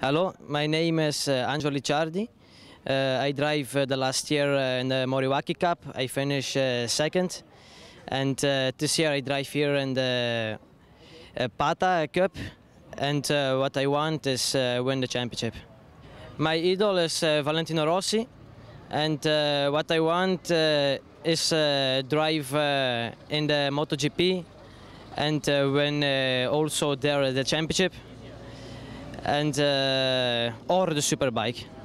Hello, my name is Angelo Licciardi. I drive the last year in the Moriwaki Cup. I finished second, and this year I drive here in the Pata Cup. And what I want is win the championship. My idol is Valentino Rossi, and what I want is drive in the MotoGP and win also there the championship and or the Superbike.